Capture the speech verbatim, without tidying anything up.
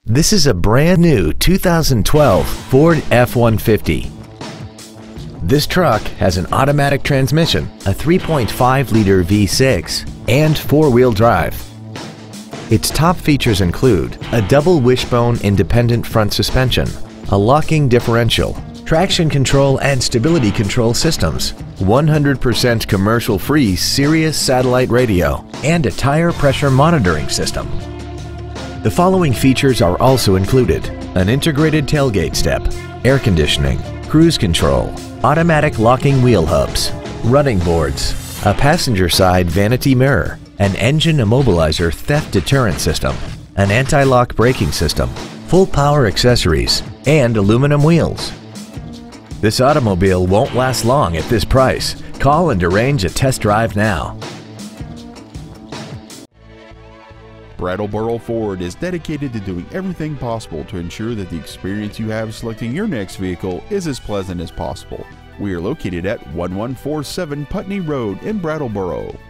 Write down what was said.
This is a brand new two thousand twelve Ford F one fifty. This truck has an automatic transmission, a three point five liter V six, and four-wheel drive. Its top features include a double wishbone independent front suspension, a locking differential, traction control and stability control systems, one hundred percent commercial-free Sirius satellite radio, and a tire pressure monitoring system. The following features are also included: an integrated tailgate step, air conditioning, cruise control, automatic locking wheel hubs, running boards, a passenger side vanity mirror, an engine immobilizer theft deterrent system, an anti-lock braking system, full power accessories, and aluminum wheels. This automobile won't last long at this price. Call and arrange a test drive now. Brattleboro Ford is dedicated to doing everything possible to ensure that the experience you have selecting your next vehicle is as pleasant as possible. We are located at one one four seven Putney Road in Brattleboro.